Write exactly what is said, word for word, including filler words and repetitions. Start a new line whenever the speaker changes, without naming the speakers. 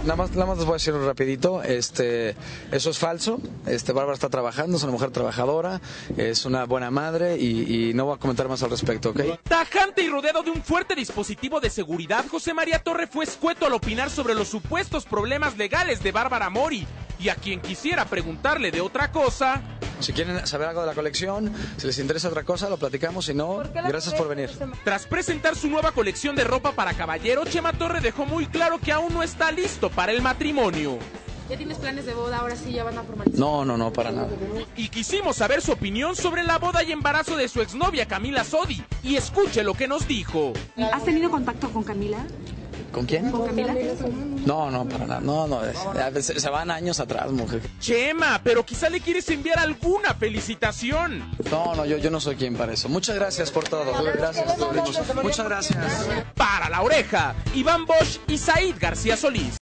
nada más, nada más les voy a decir rapidito, este, eso es falso, este, Bárbara está trabajando, es una mujer trabajadora, es una buena madre y, y no voy a comentar más al respecto, ¿ok?
Tajante y rodeado de un fuerte dispositivo de seguridad, José María Torre fue escueto al opinar sobre los supuestos problemas legales de Bárbara Mori, y a quien quisiera preguntarle de otra cosa...
Si quieren saber algo de la colección, si les interesa otra cosa, lo platicamos, si no, gracias por venir.
Tras presentar su nueva colección de ropa para caballero, Chema Torre dejó muy claro que aún no está listo para el matrimonio.
¿Ya tienes planes de boda? Ahora sí ya van a formalizar.
No, no, no, para nada.
Y quisimos saber su opinión sobre la boda y embarazo de su exnovia Camila Sodi. Y escuche lo que nos dijo.
¿Has tenido contacto con Camila?
¿Con quién?
¿Con Camila?
No, no, para nada. No, no, se, se van años atrás, mujer.
Chema, pero quizá le quieres enviar alguna felicitación.
No, no, yo, yo no soy quien para eso. Muchas gracias por todo. Gracias. Muchas gracias.
Para La Oreja, Iván Bosch y Said García Solís.